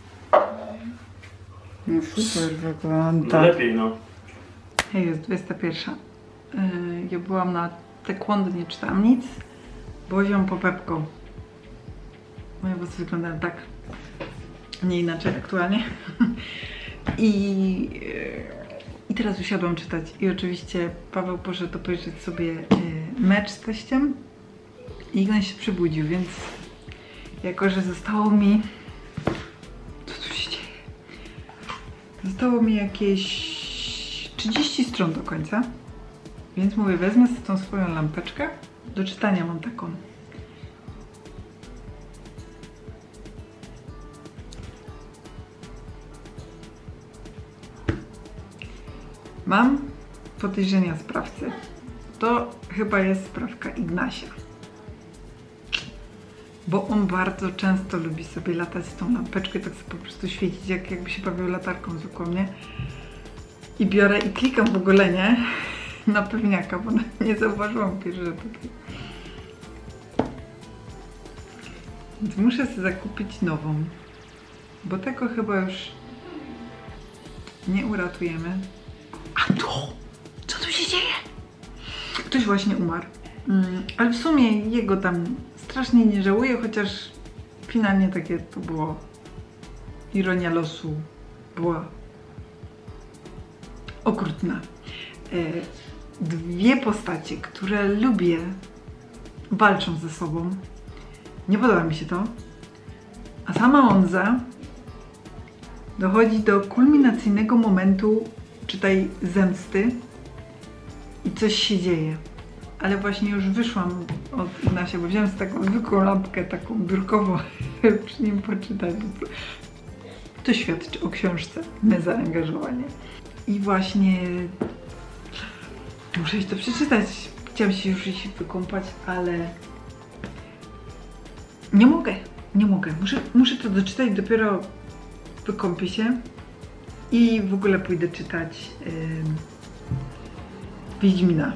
No super wygląda. No lepiej, no. Hej, jest 21. Ja byłam na taekwondo, nie czytałam nic, bo chodziłam po Pepką. Moje włosy wyglądają tak, nie inaczej aktualnie. I teraz usiadłam czytać. I oczywiście Paweł poszedł obejrzeć sobie mecz z teściem i Ignaś się przebudził, więc jako, że zostało mi... Co tu się dzieje? Zostało mi jakieś 30 stron do końca, więc mówię, wezmę sobie tą swoją lampeczkę. Do czytania mam taką. Mam podejrzenia sprawcy. To chyba jest sprawka Ignasia. Bo on bardzo często lubi sobie latać z tą lampeczką i tak sobie po prostu świecić, jakby się bawił latarką zwykłą, nie? I biorę i klikam w ogóle, nie? Na pewniaka, bo nie zauważyłam pierwszy, że tutaj. Więc muszę sobie zakupić nową. Bo tego chyba już nie uratujemy. A to! Co tu się dzieje? Ktoś właśnie umarł. Ale w sumie jego tam strasznie nie żałuję, chociaż finalnie takie to było. Ironia losu była okrutna. Dwie postacie, które lubię, walczą ze sobą. Nie podoba mi się to. A sama Monza dochodzi do kulminacyjnego momentu, czytaj, zemsty i coś się dzieje. Ale właśnie już wyszłam od Ignasia, bo wziąłem sobie taką zwykłą lampkę, taką biurkową, przy nim poczytać. To świadczy o książce, me zaangażowanie. I właśnie muszę to przeczytać. Chciałam się już iść wykąpać, ale nie mogę. Muszę to doczytać, dopiero wykąpię się i w ogóle pójdę czytać Wiedźmina.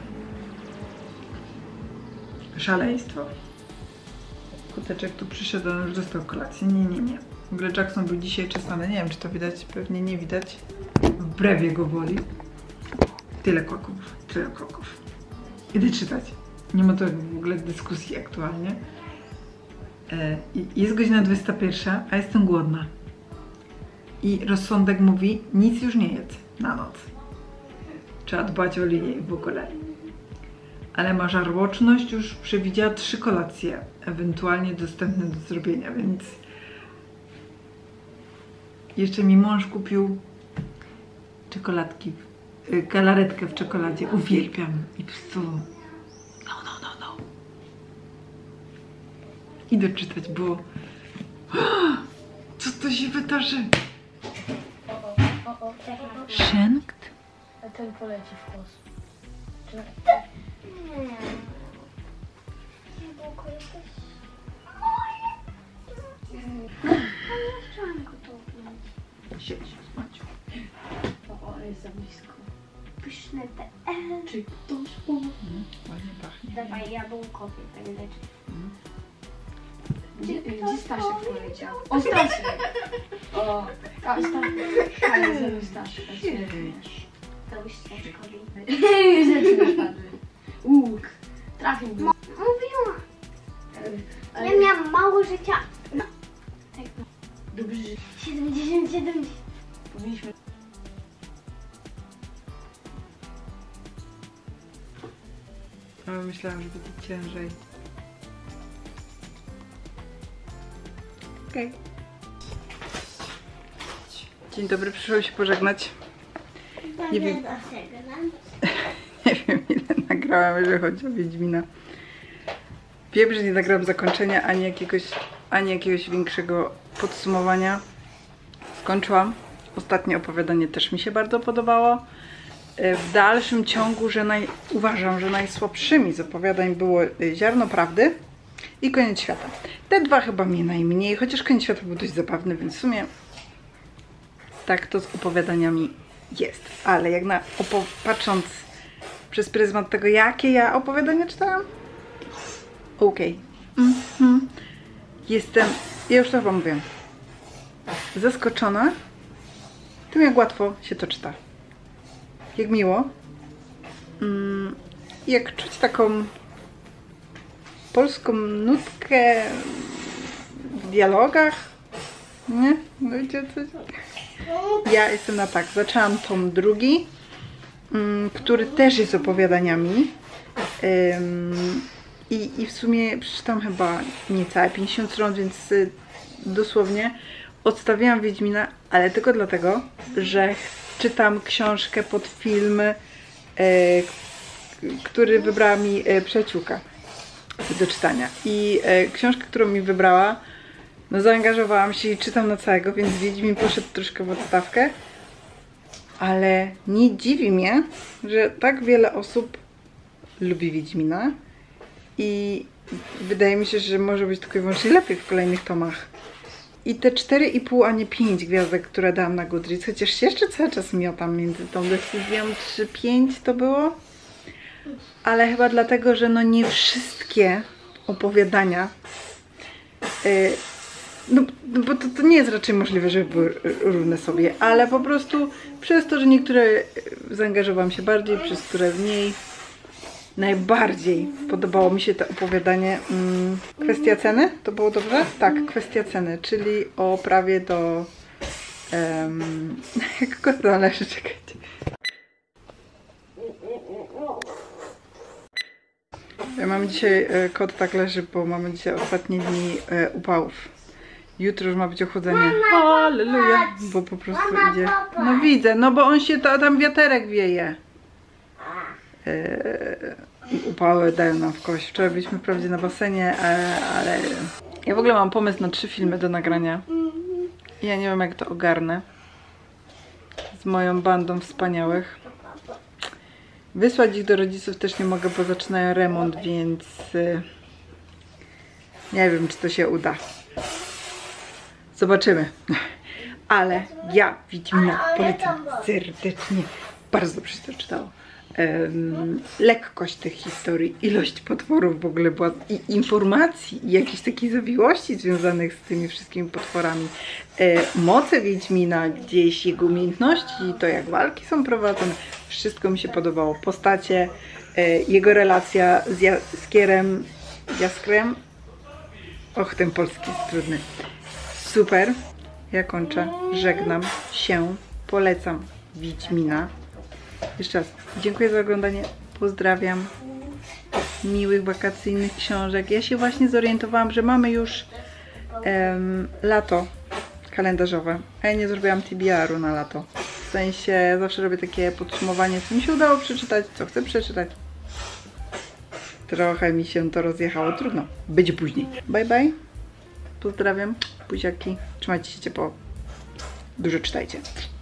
Szaleństwo. Kuteczek tu przyszedł, on już dostał kolację. Nie. W ogóle Jackson był dzisiaj czesany. Nie wiem, czy to widać, pewnie nie widać. Wbrew jego woli. Tyle kroków. Idę czytać. Nie ma to w ogóle dyskusji aktualnie. Jest godzina 21, a jestem głodna. I rozsądek mówi, nic już nie jedz na noc. Trzeba dbać o linię w ogóle. Ale ma żarłoczność, już przewidziała 3 kolacje, ewentualnie dostępne do zrobienia, więc jeszcze mi mąż kupił czekoladki, galaretkę w czekoladzie. Uwielbiam i po prostu no. Idę czytać, bo co to się wydarzy? Szenkt? A ten poleci w kosmos. Nie. Jabłko jesteś... Nie chciałam go to Siedź, Maciu. O, jest za blisko. Pyszne te... Czy ktoś Ładnie pachnie. Dawaj jabłko, pamiętaj. Gdzie Staszek poleciał? O, Staszek! O, Staszek. Ale Staszek. To już Staszkowi. Rzeczy wypadły. Łuk. Trafił go. Mówiłam. Ja miałam mało życia. No. Tak, no. Dobrze, że 70. powinniśmy... Ale myślałam, że będzie ciężej. Okej. Dzień dobry, przyszłam się pożegnać. Nie wiem. Nie wiem, ile nagrałam, jeżeli chodzi o Wiedźmina. Wiem, że nie nagrałam zakończenia, ani jakiegoś większego podsumowania. Skończyłam. Ostatnie opowiadanie też mi się bardzo podobało. W dalszym ciągu, uważam, że najsłabszymi z opowiadań było Ziarno Prawdy i Koniec Świata. Te dwa chyba mnie najmniej, chociaż Koniec Świata był dość zabawny, więc w sumie tak to z opowiadaniami jest. Ale jak patrząc przez pryzmat tego, jakie ja opowiadania czytałam. Okej. Jestem, ja już to chyba mówię, zaskoczona tym, jak łatwo się to czyta. Jak miło. Jak czuć taką polską nutkę w dialogach. Nie? No wiecie coś? Ja jestem na tak. Zaczęłam tom drugi, który też jest opowiadaniami. I w sumie przeczytam chyba niecałe 50 stron, więc dosłownie odstawiłam Wiedźmina, ale tylko dlatego, że czytam książkę pod film, który wybrała mi przyjaciółka do czytania. I książkę, którą mi wybrała, no zaangażowałam się i czytam na całego, więc Wiedźmin poszedł troszkę w odstawkę. Ale nie dziwi mnie, że tak wiele osób lubi Wiedźmina. I wydaje mi się, że może być tylko i wyłącznie lepiej w kolejnych tomach. I te 4,5, a nie 5 gwiazdek, które dałam na Goodreads, chociaż jeszcze cały czas miotam między tą decyzją, czy 5 to było. Ale chyba dlatego, że no nie wszystkie opowiadania, no bo to nie jest raczej możliwe, żeby były równe sobie, ale po prostu przez to, że niektóre zaangażowałam się bardziej, przez które mniej. Najbardziej podobało mi się to opowiadanie. Kwestia ceny? To było dobrze? Tak, kwestia ceny, czyli o prawie do... jak kot należy, czekajcie. Mamy dzisiaj, kot tak leży, bo mamy dzisiaj ostatnie dni upałów. Jutro już ma być ochłodzenie. Halleluja! Bo po prostu idzie... No widzę, no bo on się, tam wiaterek wieje. Upały dają nam w kość. Wczoraj byliśmy wprawdzie na basenie, ale ja w ogóle mam pomysł na 3 filmy do nagrania. Ja nie wiem, jak to ogarnę z moją bandą wspaniałych. Wysłać ich do rodziców też nie mogę, bo zaczynają remont, więc nie wiem, czy to się uda. Zobaczymy. Ale ja Wiedźmina polecam serdecznie. Bardzo dobrze się to czytało. Lekkość tych historii, ilość potworów w ogóle była, i informacji, i jakichś takich zawiłości związanych z tymi wszystkimi potworami. Moce Wiedźmina, gdzieś jego umiejętności, to jak walki są prowadzone, wszystko mi się podobało. Postacie, jego relacja z Jaskrem. Och, ten polski jest trudny. Super. Ja kończę. Żegnam się. Polecam Wiedźmina. Jeszcze raz dziękuję za oglądanie, pozdrawiam, miłych wakacyjnych książek. Ja się właśnie zorientowałam, że mamy już lato kalendarzowe, a ja nie zrobiłam TBR-u na lato. W sensie zawsze robię takie podsumowanie, co mi się udało przeczytać, co chcę przeczytać. Trochę mi się to rozjechało, trudno, będzie później. Bye bye, pozdrawiam, buziaki, trzymajcie się ciepło, dużo czytajcie.